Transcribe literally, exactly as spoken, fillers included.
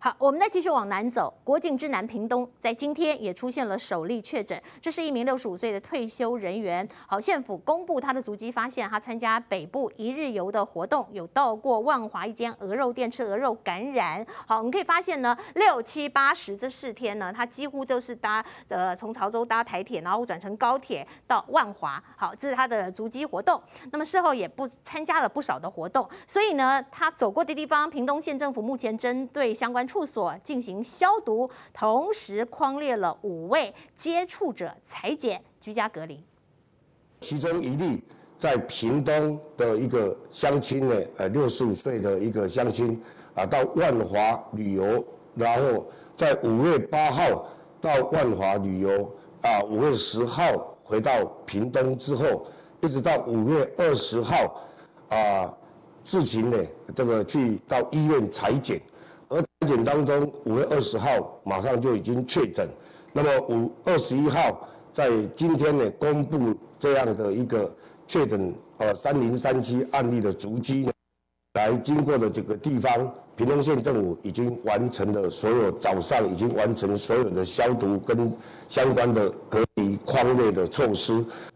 好，我们再继续往南走，国境之南屏东，在今天也出现了首例确诊，这是一名六十五岁的退休人员。好，县府公布他的足迹，发现他参加北部一日游的活动，有到过万华一间鹅肉店吃鹅肉感染。好，我们可以发现呢，六七八十这四天呢，他几乎都是搭呃从潮州搭台铁，然后转乘高铁到万华。好，这是他的足迹活动。那么事后也不参加了不少的活动，所以呢，他走过的地方，屏东县政府目前针对相关处所进行消毒，同时匡列了五位接触者裁剪、居家隔离。 其中一例在屏东的一个乡亲呢，呃，六十五岁的一个乡亲啊，到万华旅游，然后在五月八号到万华旅游啊，五月十号回到屏东之后，一直到五月二十号啊，自行呢这个去到医院采检。而裁剪当中，五月二十号马上就已经确诊，那么五二十一号在今天呢公布这样的一个确诊呃三零三七案例的足迹呢，来经过的这个地方，屏东县政府已经完成了所有早上已经完成所有的消毒跟相关的隔离匡列的措施。